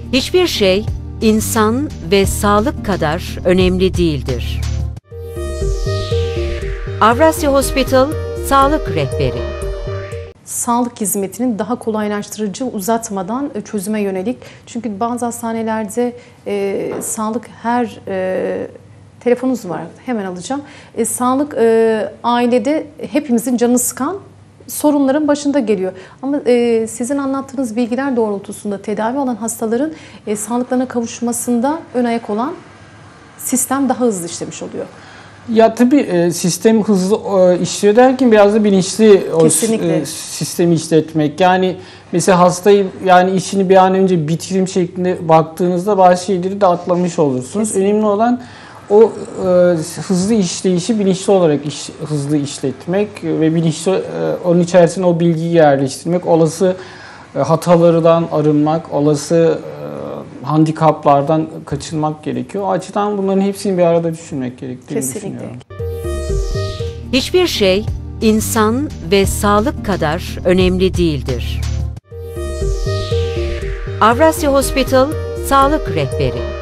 Hiçbir şey insan ve sağlık kadar önemli değildir. Avrasya Hospital Sağlık Rehberi. Sağlık hizmetinin daha kolaylaştırıcı, uzatmadan çözüme yönelik. Çünkü bazı hastanelerde sağlık telefonunuz var, hemen alacağım. Sağlık ailede hepimizin canını sıkan sorunların başında geliyor. Ama sizin anlattığınız bilgiler doğrultusunda tedavi olan hastaların sağlıklarına kavuşmasında ön ayak olan sistem daha hızlı işlemiş oluyor. Ya tabii sistem hızlı işliyor derken biraz da bilinçli o sistemi işletmek. Yani mesela hastayı yani işini bir an önce bitireyim şeklinde baktığınızda bazı şeyleri de atlamış olursunuz. Kesinlikle. Önemli olan o hızlı işleyişi bilinçli olarak hızlı işletmek ve bilinçli onun içerisine o bilgiyi yerleştirmek, olası hatalardan arınmak, olası handikaplardan kaçınmak gerekiyor. O açıdan bunların hepsini bir arada düşünmek gerektiğini düşünüyorum. Hiçbir şey insan ve sağlık kadar önemli değildir. Avrasya Hospital Sağlık Rehberi.